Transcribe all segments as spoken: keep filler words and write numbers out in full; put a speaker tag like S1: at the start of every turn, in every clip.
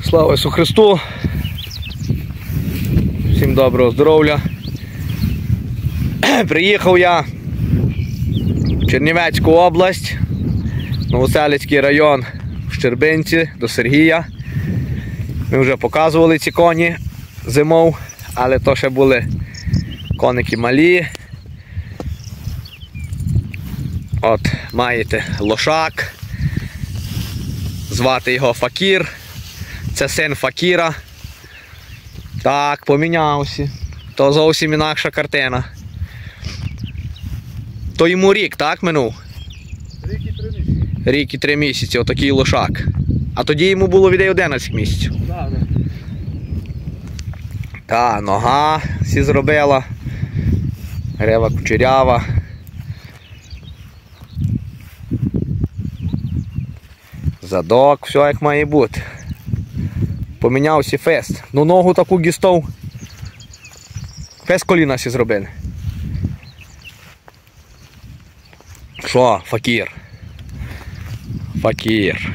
S1: Слава Ісусу Христу! Всім доброго здоров'я! Приїхав я в Чернівецьку область, Новоселицький район, в Щербинці, до Сергія. Ми вже показували ці коні зимов, але то ще були коники малі. От, маєте лошак, звати його Факір, це син Факіра. Так, помінявся, то зовсім інакша картина. То йому рік, так, минув?
S2: Рік і три місяці.
S1: Рік і три місяці, отакий лошак. А тоді йому було від одинадцять місяців.
S2: Так, так.
S1: Та, нога всі зробила, грива кучерява. Задок, все як має бути. Помінявся фест. Ну ногу таку гістов. Фест коліна всі зробили. Що, Факір? Факір.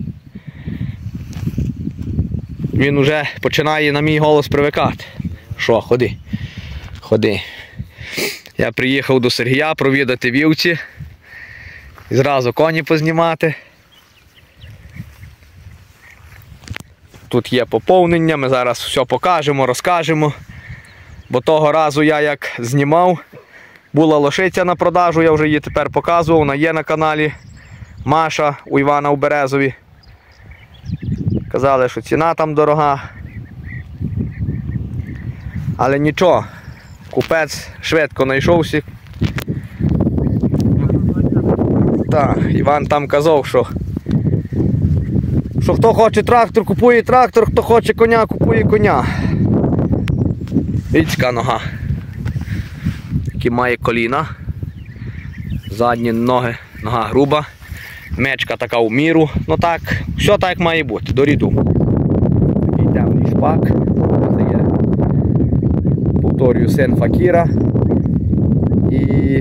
S1: Він уже починає на мій голос привикати. Що, ходи. Ходи. Я приїхав до Сергія провідати вівці. І зразу коні познімати. Тут є поповнення, ми зараз все покажемо, розкажемо. Бо того разу я як знімав, була лошиця на продажу, я вже її тепер показував, вона є на каналі. Маша у Івана у Березові. Казали, що ціна там дорога. Але нічого, купець швидко знайшовся. Так, Іван там казав, що що хто хоче трактор, купує трактор, хто хоче коня, купує коня. Вічка нога. Які має коліна. Задні ноги, нога груба. Мечка така у міру. Ну так, все так має бути, до ряду. Такий темний шпак. Це є, повторюю, син Факіра. І...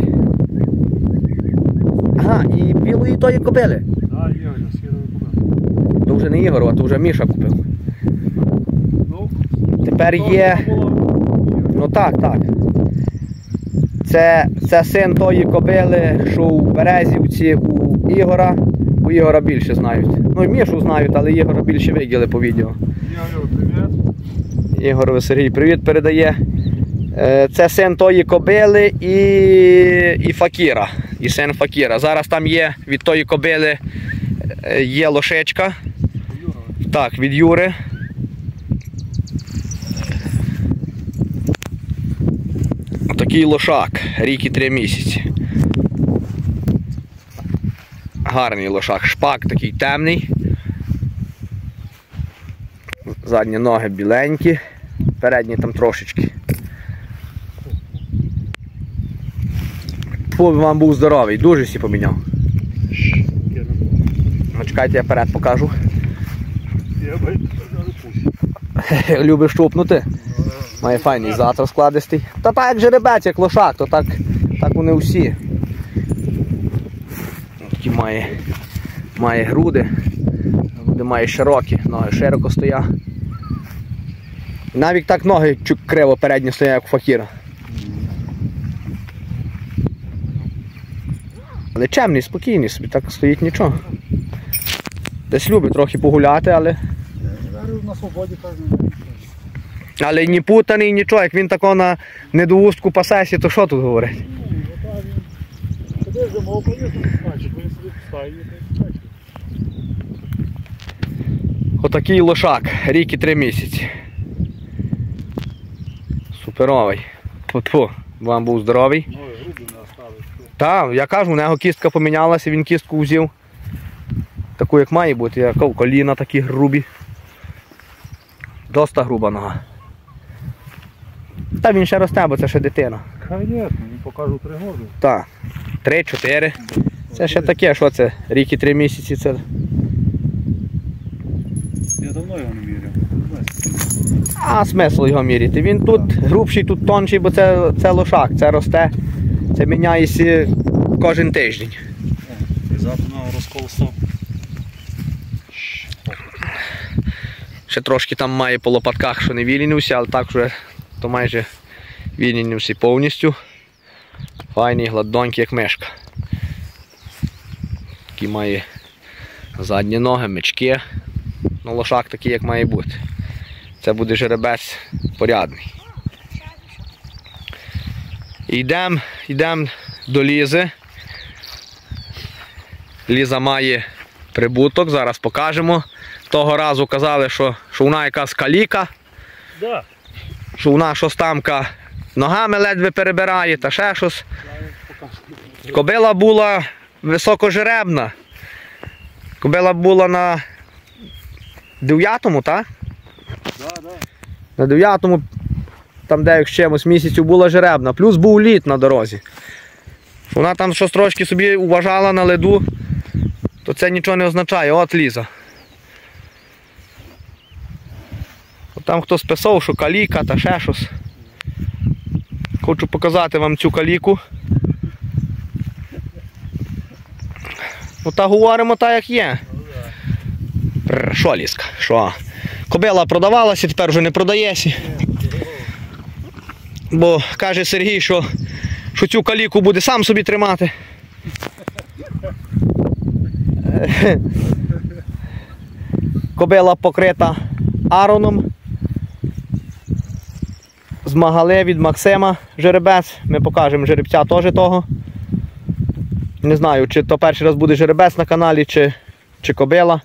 S1: Ага, і білої тої кобили.
S2: Так, Ігор, східовий купив.
S1: То вже не Ігор, а то вже Міша купив.
S2: Ну,
S1: Тепер є... Ну так, так. Це, це син тої кобили, що у Березівці у Ігора. У Ігора більше знають. Ну і Мішу знають, але Ігора більше виділи по відео.
S2: Ігор, привіт.
S1: Ігорові Сергій привіт передає. Це син тої кобили і, і Факіра. І син Факіра. Зараз там є від тої кобили є лошечка. Так, від Юри. Такий лошак, рік і три місяці. Гарний лошак, шпак такий темний. Задні ноги біленькі, передні там трошечки. Фу, вам був здоровий, дуже всі поміняв. Ну, чекайте, я вперед покажу.
S2: Я бачу, пусть.
S1: Любиш шупнути? Має файний зад розкладистий. Та так як жеребець, як лошак, то так, так вони всі. Такі має, має груди, груди має широкі, ноги широко стоять. Навіть так ноги чуть криво передні стоять, як у Факіра. Але чемний, спокійний собі, так стоїть нічого. Десь любить трохи погуляти, але...
S2: На свободі так не.
S1: Але ні путаний, нічого, як він тако на недоустку пасесі, то що тут говорить?
S2: Ні, отак він. Туди вже мов поїхати, значить, він собі пускає, значить.
S1: Отакий лошак, рік і три місяці. Суперовий. Фу-фу, вам був здоровий.
S2: Ну, і груди не оставить.
S1: Так, я кажу, у нього кістка помінялася, він кістку взяв. Таку як має бути, як коліна такі грубі. Доста груба нога. Та він ще росте, бо це ще дитина.
S2: Звісно, він покажу три роки.
S1: Так, три-чотири. Це ще таке, що це? Рік і три місяці це.
S2: Я давно його не міряв.
S1: А смисл його міряти. Він тут грубший, тут тонший, бо це, це лошак, це росте, це міняється кожен тиждень.
S2: І завтра розкол став.
S1: Ще трошки там має по лопатках, що не вільнився, але так вже то майже вільнився повністю. Файний, гладдонький, як мишка. Такий має задні ноги, мечки. Ну, лошак такий, як має бути. Це буде жеребець порядний. Йдемо йдем до Лізи. Ліза має прибуток, зараз покажемо. Того разу казали, що, що вона якась каліка.
S2: Да.
S1: Що вона щось тамка ногами ледве перебирає та ще щось. Кобила була високожеребна. Кобила була на дев'ятому, так?
S2: Да, да.
S1: На дев'ятому, там де з чимось місяцю була жеребна. Плюс був лід на дорозі. Вона там щось трошки собі уважала на леду, то це нічого не означає. От Ліза. От там хтось писав, що каліка та ще щось. Хочу показати вам цю каліку. Ну та говоримо так, як є. Що, Лізка? Що? Кобила продавалася, тепер вже не продається. Бо каже Сергій, що, що цю каліку буде сам собі тримати. Кобила покрита ароном. Змагали від Максима жеребець. Ми покажемо жеребця теж того. Не знаю, чи то перший раз буде жеребець на каналі, чи, чи кобила.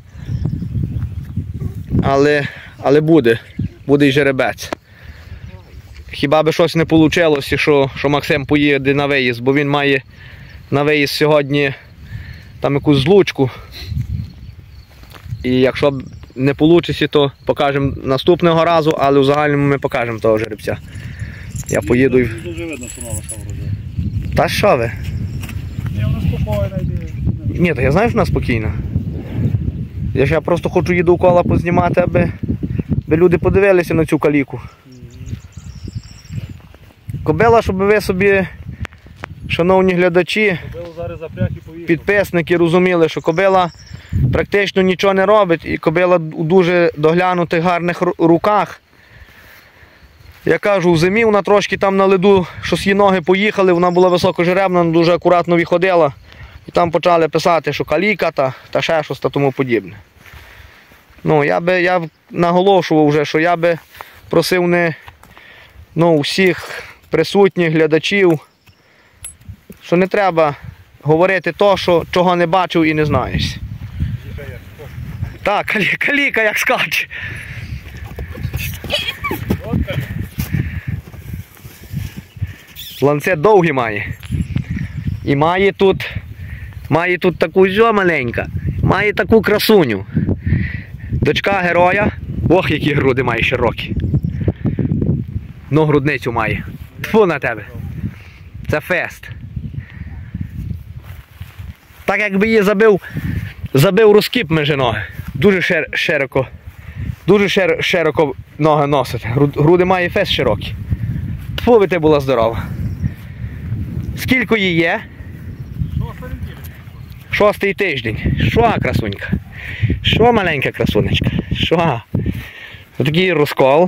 S1: Але, але буде. Буде і жеребець. Хіба би щось не вийшло, що, що Максим поїде на виїзд, бо він має на виїзд сьогодні там якусь злучку. І якщо не вийде, то покажемо наступного разу, але в загальному ми покажемо того жеребця. Я поїду і...
S2: Дуже видно, що мала що врожає.
S1: Та що ви?
S2: Ні, вона спокійна йде.
S1: Ні, то я знаю, що вона спокійна. Я ж я просто хочу її довкола познімати, аби, аби люди подивилися на цю каліку. Кобила, щоб ви собі, шановні глядачі,
S2: Кобилу зараз запряг і поїхав.
S1: підписники розуміли, що кобила практично нічого не робить і кобила у дуже доглянутих гарних ру- руках. Я кажу, в зимі вона трошки там на леду, щось її ноги поїхали, вона була високожеребна, дуже акуратно виходила. І там почали писати, що каліка та, та ще щось та тому подібне. Ну, я би я б наголошував вже, що я би просив не ну, всіх присутніх глядачів, що не треба говорити то, що, чого не бачив і не знаєш. Так, калі, каліка як скаче. Ланцет довгий має. І має тут, має тут таку зьо маленька, має таку красуню. Дочка героя. Ох, які груди має широкі. Ну, грудницю має. Тьфу на тебе. Це фест. Так якби її забив, забив розкіп між ноги. Дуже шир, широко, дуже шир, широко ноги носить. Груди має фест широкі. Тьфу, би ти була здорова. Скільки її є? Шостий тиждень. Що, красунька? Що, маленька красунечка? Що? Ось такий розкол.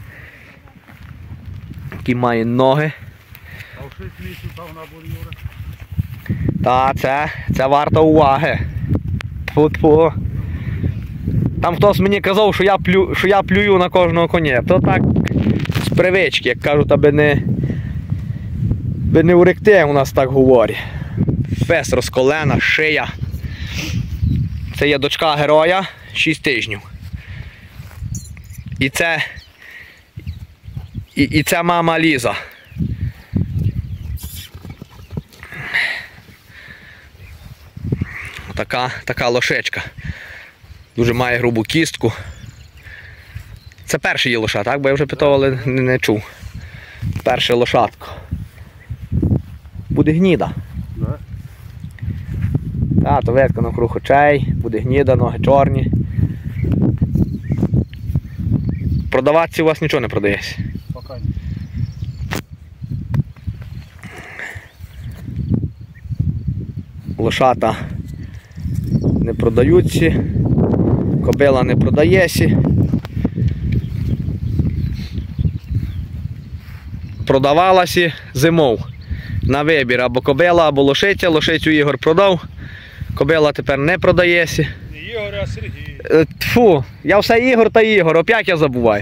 S1: Такий має ноги.
S2: А в шість місяців вона буде, Юра?
S1: Та, це, це варто уваги. Тьфу-тьфу. Там хтось мені казав, що я, плю, що я плюю на кожного коня. То так, з привички, як кажуть, аби не, аби не уректи, у нас так говорять. Фес розколена, шия. Це є дочка героя, шість тижнів. І це, і, і це мама Ліза. Така, така лошечка. Дуже має грубу кістку. Це перший її лоша, так? Бо я вже питав, але не, не чув. Перше лошадко. Буде гніда.
S2: Да.
S1: Так, то ветка навкруг очей, буде гніда, ноги чорні. Продаватися у вас нічого не продається.
S2: Пока ні.
S1: Лошата не продаються, кобила не продається. продавалася зимов. На вибір або кобила, або лошиця. Лошицю Ігор продав. Кобила тепер не продається.
S2: Не Ігор, а Сергій.
S1: Е, Тьфу, я все Ігор та Ігор, опять я забуваю.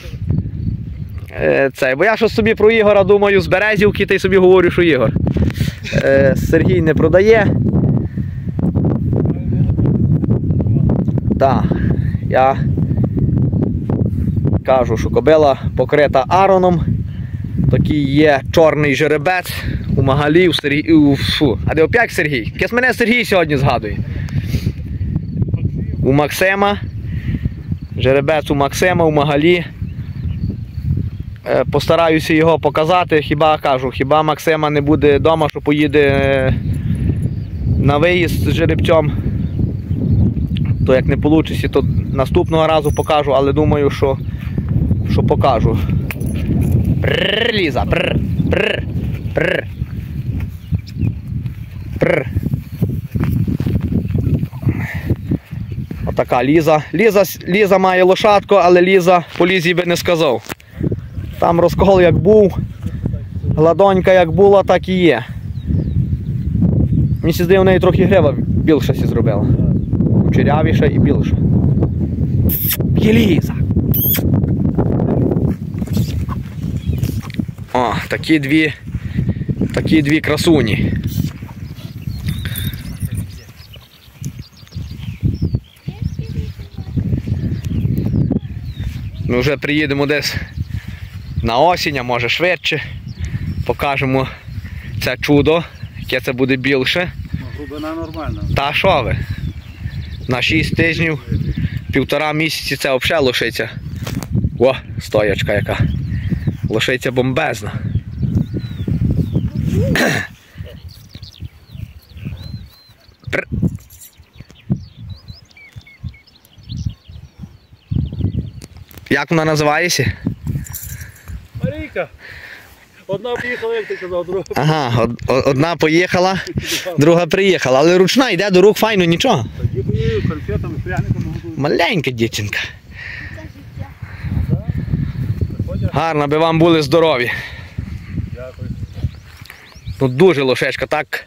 S1: Е, Це, бо я щось собі про Ігора думаю з Березівки, та й собі говорю, що Ігор. Е, Сергій не продає. Так, я кажу, що кобила покрита ароном. Такий є чорний жеребець у Магалі, у Сергій... У... Фу. А де опять Сергій? Кес мене Сергій сьогодні згадує. У Максима. Жеребець у Максима, у Магалі. Е, Постараюся його показати. Хіба кажу, хіба Максима не буде вдома, що поїде на виїзд з жеребцем. То як не вийде, то наступного разу покажу, але думаю, що, що покажу. Прррр, Ліза, прррр, прррр, прррр, прррр. Отака Ліза. Ліза. Ліза має лошадку, але Ліза по Лізі би не сказав. Там розкол як був, гладонька як була, так і є. Мені здається, в неї трохи грива більша сі зробила. Кучерявіша і більша. Є Ліза. О, такі дві, такі дві красуні. Ми вже приїдемо десь на осінь, а може швидше. Покажемо це чудо, яке це буде більше.
S2: Глибина нормальна.
S1: Та що ви? На шість тижнів, півтора місяці це взагалі лошиця. О, стоячка яка. Лошиця бомбезна. Як вона називається?
S2: Марійка. Одна поїхала, як ти казав, друга.
S1: Ага, од, одна поїхала, друга приїхала. Але ручна йде до рук файно, нічого.
S2: Тоді конфетами, пряниками готують.
S1: Маленька дівчинка. Гарно би вам були здорові.
S2: Дякую.
S1: Ну дуже лошечка, так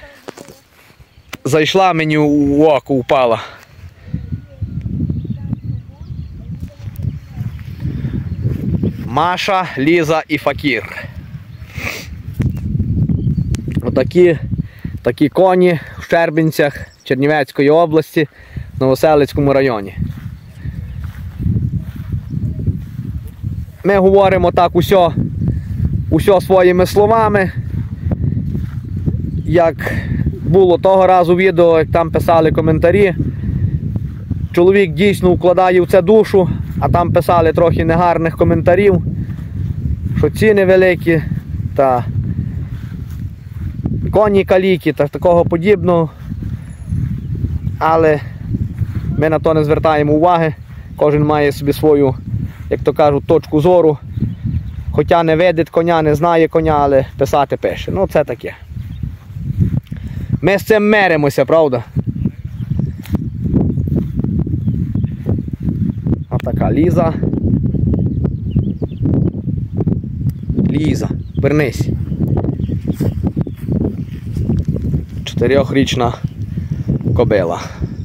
S1: зайшла мені у око, упала. Маша, Ліза і Факір. Отакі такі коні в Щербинцях Чернівецької області, в Новоселицькому районі. Ми говоримо так усе, усе своїми словами. Як було того разу відео, як там писали коментарі. Чоловік дійсно вкладає в це душу, а там писали трохи негарних коментарів, що ціни великі, та коні каліки та такого подібного. Але ми на то не звертаємо уваги. Кожен має собі свою, як то кажуть, точку зору. Хоча не видить коня, не знає коня, але писати пише. Ну це таке. Ми з цим миримося, правда? Ось така Ліза. Ліза, вернись. Чотирьохрічна кобила.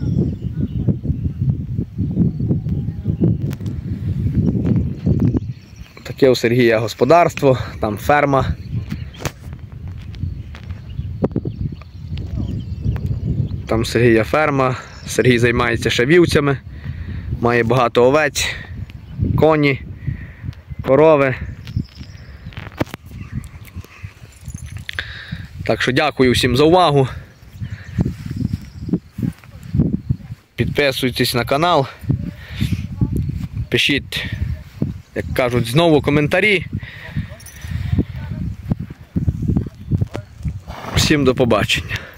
S1: Таке у Сергія господарство, там ферма. Там Сергія ферма, Сергій займається ще вівцями, має багато овець, коні, корови. Так що дякую всім за увагу. Підписуйтесь на канал. Пишіть, як кажуть, знову коментарі. Всім до побачення.